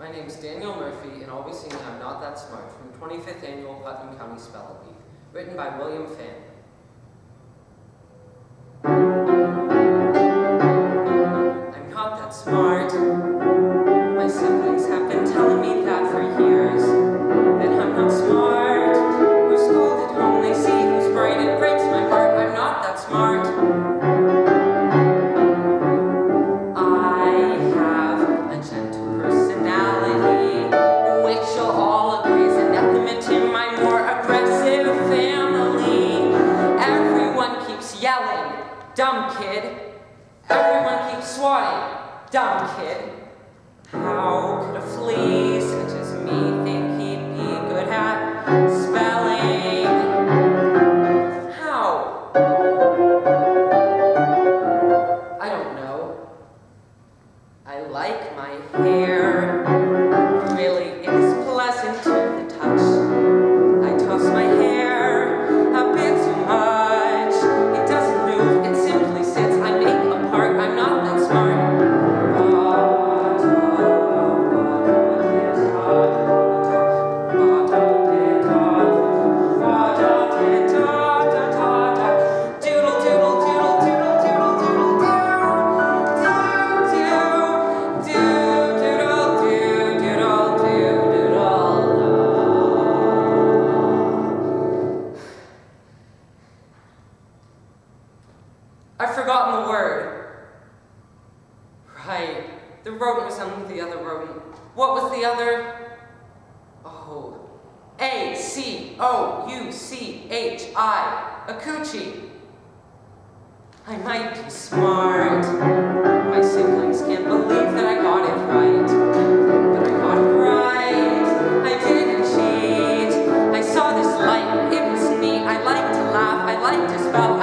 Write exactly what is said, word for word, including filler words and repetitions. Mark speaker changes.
Speaker 1: My name's Daniel Murphy, and I'll be singing I'm Not That Smart from the twenty-fifth Annual Putnam County Spelling Bee, written by William Finn. I'm not that smart. My siblings have been telling me that for years, that I'm not smart. We're schooled at home, they see who's bright, it breaks my heart. I'm not that smart. Yelling, dumb kid. Everyone keeps swatting, dumb kid. How could a flea such as me think he'd be good at spelling? How? I don't know. I like my hair. Really, it's pleasant to the touch. I toss my hair a bit too much. I've forgotten the word. Right. The rodent was under the other rodent. What was the other? Oh. A C O U C H I. A coochie. I might be smart. My siblings can't believe that I got it right. But I got it right. I didn't cheat. I saw this light. It was neat. I like to laugh. I like to spell.